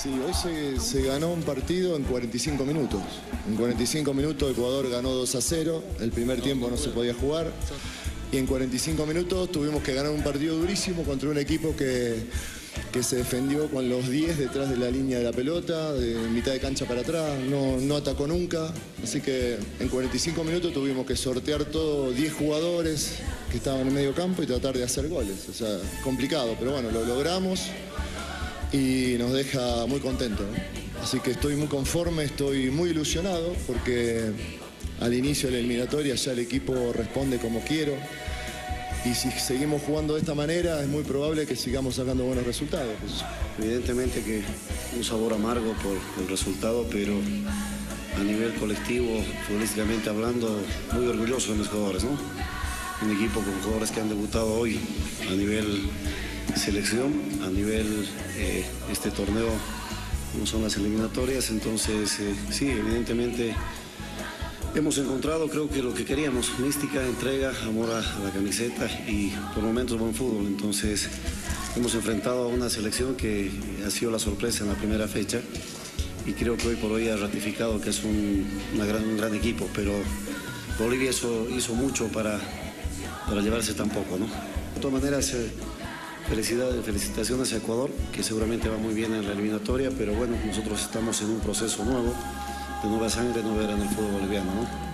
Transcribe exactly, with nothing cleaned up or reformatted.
Sí, hoy se, se ganó un partido en cuarenta y cinco minutos. En cuarenta y cinco minutos Ecuador ganó dos a cero, el primer tiempo no se podía jugar. Y en cuarenta y cinco minutos tuvimos que ganar un partido durísimo contra un equipo que, que se defendió con los diez detrás de la línea de la pelota, de mitad de cancha para atrás, no, no atacó nunca. Así que en cuarenta y cinco minutos tuvimos que sortear todos diez jugadores que estaban en medio campo y tratar de hacer goles. O sea, complicado, pero bueno, lo logramos y nos deja muy contentos, ¿no? Así que estoy muy conforme, estoy muy ilusionado porque al inicio de la eliminatoria ya el equipo responde como quiero. Y si seguimos jugando de esta manera, es muy probable que sigamos sacando buenos resultados. Evidentemente que un sabor amargo por el resultado, pero a nivel colectivo, futbolísticamente hablando, muy orgulloso de mis jugadores, ¿no? Un equipo con jugadores que han debutado hoy a nivel selección, a nivel eh, este torneo, como son las eliminatorias. Entonces, eh, sí, evidentemente hemos encontrado, creo que lo que queríamos, mística, entrega, amor a, a la camiseta y por momentos buen fútbol. Entonces hemos enfrentado a una selección que ha sido la sorpresa en la primera fecha y creo que hoy por hoy ha ratificado que es un, una gran, un gran equipo, pero Bolivia hizo, hizo mucho para, para llevarse tan poco, ¿no? De todas maneras, eh, felicidades, felicitaciones a Ecuador, que seguramente va muy bien en la eliminatoria, pero bueno, nosotros estamos en un proceso nuevo, de nueva sangre, nueva era en el fútbol boliviano, ¿no?